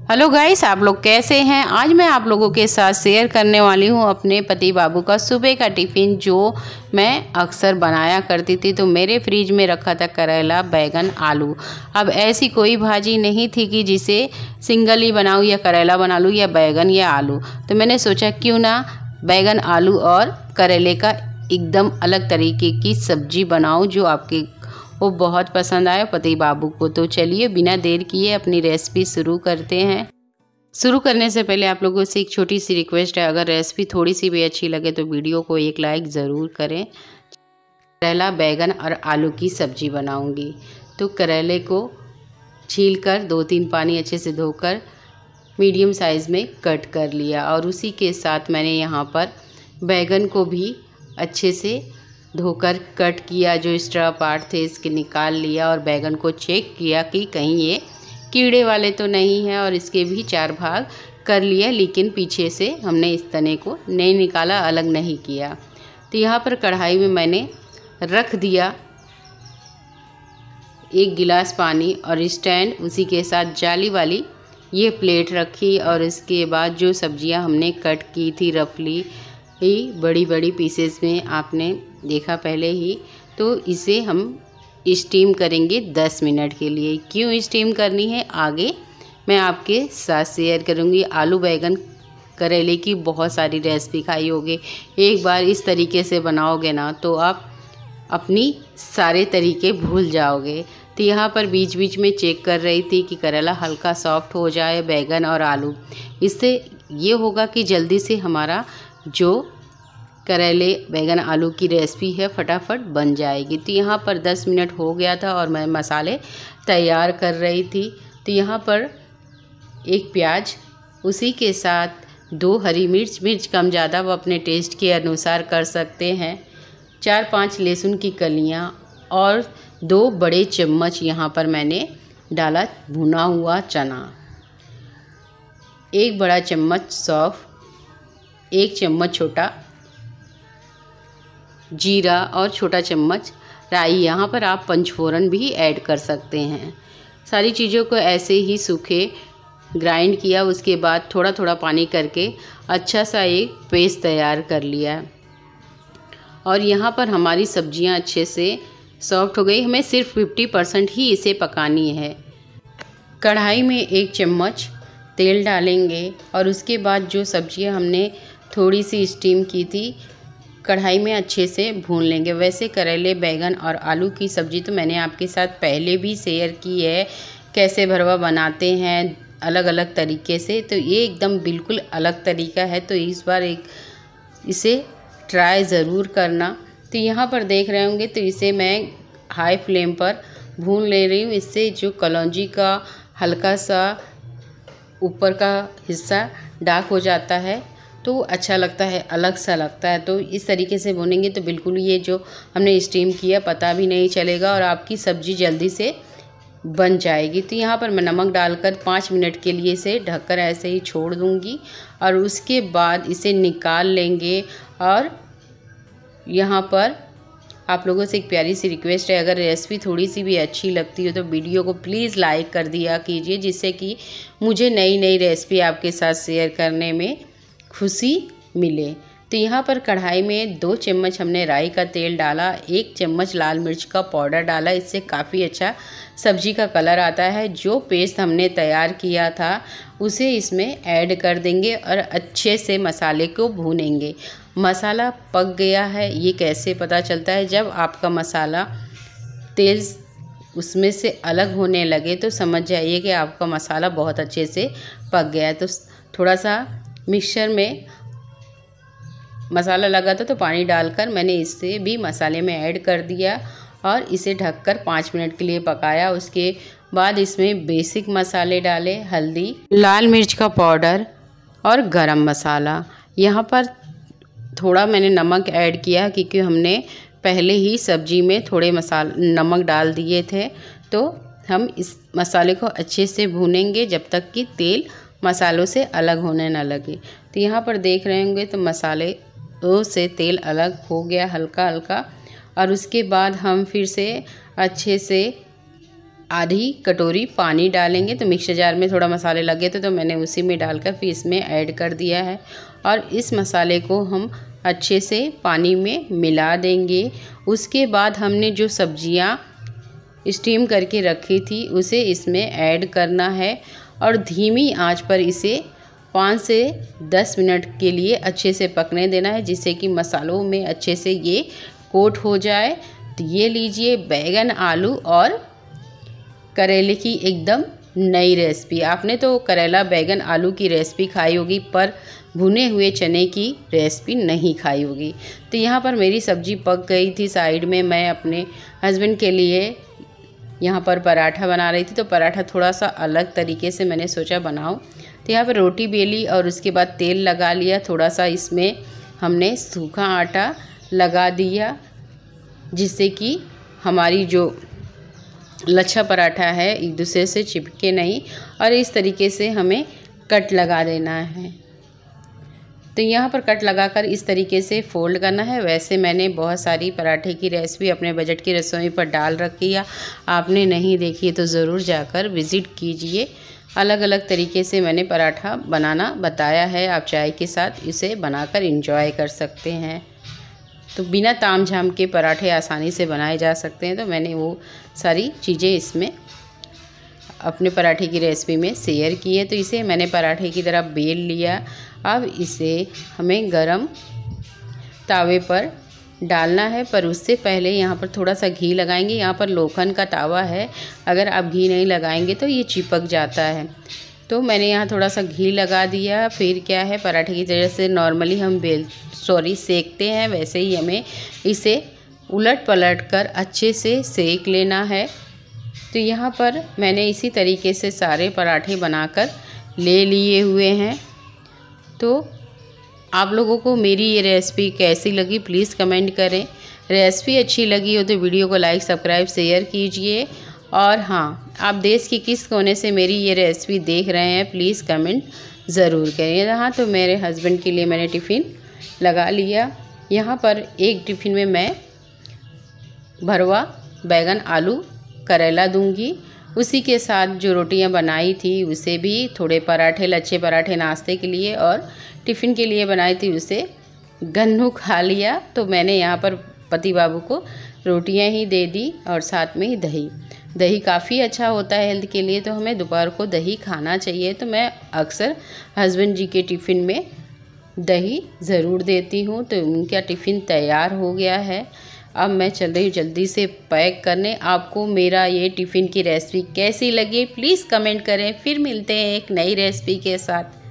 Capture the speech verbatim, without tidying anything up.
Hello guys, आप लोग कैसे हैं। आज मैं आप लोगों के साथ शेयर करने वाली हूं अपने पति बाबू का सुबह का टिफ़िन जो मैं अक्सर बनाया करती थी। तो मेरे फ्रिज में रखा था करेला, बैगन, आलू। अब ऐसी कोई भाजी नहीं थी कि जिसे सिंगल ही बनाऊं या करेला बना लूं या बैगन या आलू। तो मैंने सोचा क्यों ना बैगन, आलू और करेले का एकदम अलग तरीके की सब्जी बनाऊं जो आपके वो बहुत पसंद आया पति बाबू को। तो चलिए बिना देर किए अपनी रेसिपी शुरू करते हैं। शुरू करने से पहले आप लोगों से एक छोटी सी रिक्वेस्ट है, अगर रेसिपी थोड़ी सी भी अच्छी लगे तो वीडियो को एक लाइक ज़रूर करें। करेला, बैगन और आलू की सब्जी बनाऊंगी। तो करेले को छीलकर दो तीन पानी अच्छे से धोकर मीडियम साइज़ में कट कर लिया और उसी के साथ मैंने यहाँ पर बैगन को भी अच्छे से धोकर कट किया। जो एक्स्ट्रा पार्ट थे इसके निकाल लिया और बैगन को चेक किया कि कहीं ये कीड़े वाले तो नहीं हैं और इसके भी चार भाग कर लिया, लेकिन पीछे से हमने इस तने को नहीं निकाला, अलग नहीं किया। तो यहाँ पर कढ़ाई में मैंने रख दिया एक गिलास पानी और स्टैंड, उसी के साथ जाली वाली ये प्लेट रखी और इसके बाद जो सब्जियां हमने कट की थी रफली ही बड़ी बड़ी पीसेस में, आपने देखा पहले ही, तो इसे हम स्टीम करेंगे दस मिनट के लिए। क्यों स्टीम करनी है आगे मैं आपके साथ शेयर करूंगी। आलू, बैगन, करेले की बहुत सारी रेसिपी खाई होगी, एक बार इस तरीके से बनाओगे ना तो आप अपनी सारे तरीके भूल जाओगे। तो यहाँ पर बीच बीच में चेक कर रही थी कि करेला हल्का सॉफ्ट हो जाए, बैगन और आलू। इससे ये होगा कि जल्दी से हमारा जो करेले, बैगन, आलू की रेसिपी है फटाफट बन जाएगी। तो यहाँ पर दस मिनट हो गया था और मैं मसाले तैयार कर रही थी। तो यहाँ पर एक प्याज, उसी के साथ दो हरी मिर्च, मिर्च कम ज़्यादा वो अपने टेस्ट के अनुसार कर सकते हैं, चार पांच लहसुन की कलियाँ और दो बड़े चम्मच यहाँ पर मैंने डाला भुना हुआ चना, एक बड़ा चम्मच सौंफ, एक चम्मच छोटा जीरा और छोटा चम्मच राई। यहाँ पर आप पंचफोरन भी ऐड कर सकते हैं। सारी चीज़ों को ऐसे ही सूखे ग्राइंड किया, उसके बाद थोड़ा थोड़ा पानी करके अच्छा सा एक पेस्ट तैयार कर लिया। और यहाँ पर हमारी सब्जियाँ अच्छे से सॉफ्ट हो गई, हमें सिर्फ फिफ्टी परसेंट ही इसे पकानी है। कढ़ाई में एक चम्मच तेल डालेंगे और उसके बाद जो सब्जियाँ हमने थोड़ी सी स्टीम की थी कढ़ाई में अच्छे से भून लेंगे। वैसे करेले, बैगन और आलू की सब्ज़ी तो मैंने आपके साथ पहले भी शेयर की है, कैसे भरवा बनाते हैं अलग अलग तरीके से। तो ये एकदम बिल्कुल अलग तरीका है, तो इस बार एक इसे ट्राई ज़रूर करना। तो यहाँ पर देख रहे होंगे तो इसे मैं हाई फ्लेम पर भून ले रही हूँ। इससे जो कलौंजी का हल्का सा ऊपर का हिस्सा डार्क हो जाता है तो अच्छा लगता है, अलग सा लगता है। तो इस तरीके से भूनेंगे तो बिल्कुल ये जो हमने स्टीम किया पता भी नहीं चलेगा और आपकी सब्ज़ी जल्दी से बन जाएगी। तो यहाँ पर मैं नमक डालकर पाँच मिनट के लिए इसे ढककर ऐसे ही छोड़ दूँगी और उसके बाद इसे निकाल लेंगे। और यहाँ पर आप लोगों से एक प्यारी सी रिक्वेस्ट है, अगर रेसिपी थोड़ी सी भी अच्छी लगती हो तो वीडियो को प्लीज़ लाइक कर दिया कीजिए, जिससे कि मुझे नई नई रेसिपी आपके साथ शेयर करने में खुशी मिले। तो यहाँ पर कढ़ाई में दो चम्मच हमने राई का तेल डाला, एक चम्मच लाल मिर्च का पाउडर डाला, इससे काफ़ी अच्छा सब्जी का कलर आता है। जो पेस्ट हमने तैयार किया था उसे इसमें ऐड कर देंगे और अच्छे से मसाले को भूनेंगे। मसाला पक गया है ये कैसे पता चलता है, जब आपका मसाला तेल उसमें से अलग होने लगे तो समझ जाइए कि आपका मसाला बहुत अच्छे से पक गया है। तो थोड़ा सा मिक्सचर में मसाला लगा था तो पानी डालकर मैंने इसे भी मसाले में ऐड कर दिया और इसे ढककर पाँच मिनट के लिए पकाया। उसके बाद इसमें बेसिक मसाले डाले, हल्दी, लाल मिर्च का पाउडर और गरम मसाला। यहाँ पर थोड़ा मैंने नमक ऐड किया क्योंकि हमने पहले ही सब्जी में थोड़े मसाले नमक डाल दिए थे। तो हम इस मसाले को अच्छे से भूनेंगे जब तक कि तेल मसालों से अलग होने ना लगे। तो यहाँ पर देख रहे होंगे तो मसाले से तेल अलग हो गया हल्का हल्का और उसके बाद हम फिर से अच्छे से आधी कटोरी पानी डालेंगे। तो मिक्सर जार में थोड़ा मसाले लगे थे तो मैंने उसी में डालकर फिर इसमें ऐड कर दिया है और इस मसाले को हम अच्छे से पानी में मिला देंगे। उसके बाद हमने जो सब्जियां स्टीम करके रखी थी उसे इसमें ऐड करना है और धीमी आंच पर इसे पाँच से दस मिनट के लिए अच्छे से पकने देना है, जिससे कि मसालों में अच्छे से ये कोट हो जाए। तो ये लीजिए बैगन आलू और करेले की एकदम नई रेसिपी। आपने तो करेला बैगन आलू की रेसिपी खाई होगी पर भुने हुए चने की रेसिपी नहीं खाई होगी। तो यहाँ पर मेरी सब्ज़ी पक गई थी। साइड में मैं अपने हस्बैंड के लिए यहाँ पर पराठा बना रही थी। तो पराठा थोड़ा सा अलग तरीके से मैंने सोचा बनाऊँ। तो यहाँ पर रोटी बेली और उसके बाद तेल लगा लिया। थोड़ा सा इसमें हमने सूखा आटा लगा दिया, जिससे कि हमारी जो लच्छा पराठा है एक दूसरे से चिपके नहीं और इस तरीके से हमें कट लगा देना है। तो यहाँ पर कट लगाकर इस तरीके से फोल्ड करना है। वैसे मैंने बहुत सारी पराठे की रेसिपी अपने बजट की रसोई पर डाल रखी है, आपने नहीं देखी तो ज़रूर जाकर विज़िट कीजिए। अलग अलग तरीके से मैंने पराठा बनाना बताया है, आप चाय के साथ इसे बनाकर एंजॉय कर सकते हैं। तो बिना ताम झाम के पराठे आसानी से बनाए जा सकते हैं। तो मैंने वो सारी चीज़ें इसमें अपने पराठे की रेसिपी में शेयर की है। तो इसे मैंने पराठे की तरह बेल लिया। अब इसे हमें गरम तावे पर डालना है, पर उससे पहले यहाँ पर थोड़ा सा घी लगाएंगे। यहाँ पर लोखंड का तावा है, अगर आप घी नहीं लगाएंगे तो ये चिपक जाता है। तो मैंने यहाँ थोड़ा सा घी लगा दिया। फिर क्या है, पराठे की तरह से नॉर्मली हम बेल सॉरी सेकते हैं, वैसे ही हमें इसे उलट पलट कर अच्छे से सेक लेना है। तो यहाँ पर मैंने इसी तरीके से सारे पराठे बनाकर ले लिए हुए हैं। तो आप लोगों को मेरी ये रेसिपी कैसी लगी प्लीज़ कमेंट करें। रेसिपी अच्छी लगी हो तो वीडियो को लाइक सब्सक्राइब शेयर कीजिए। और हाँ, आप देश के किस कोने से मेरी ये रेसिपी देख रहे हैं प्लीज़ कमेंट ज़रूर करें। यहाँ तो मेरे हस्बैंड के लिए मैंने टिफ़िन लगा लिया। यहाँ पर एक टिफ़िन में मैं भरवा बैगन आलू करेला दूंगी, उसी के साथ जो रोटियां बनाई थी उसे भी थोड़े पराठे लच्छे पराठे नाश्ते के लिए और टिफ़िन के लिए बनाई थी उसे गन्नू खा लिया। तो मैंने यहाँ पर पति बाबू को रोटियां ही दे दी और साथ में ही दही दही काफ़ी अच्छा होता है हेल्थ के लिए, तो हमें दोपहर को दही खाना चाहिए। तो मैं अक्सर हस्बैंड जी के टिफ़िन में दही ज़रूर देती हूँ। तो उनका टिफ़िन तैयार हो गया है। अब मैं चल रही हूँ जल्दी से पैक करने। आपको मेरा ये टिफ़िन की रेसिपी कैसी लगी प्लीज़ कमेंट करें। फिर मिलते हैं एक नई रेसिपी के साथ।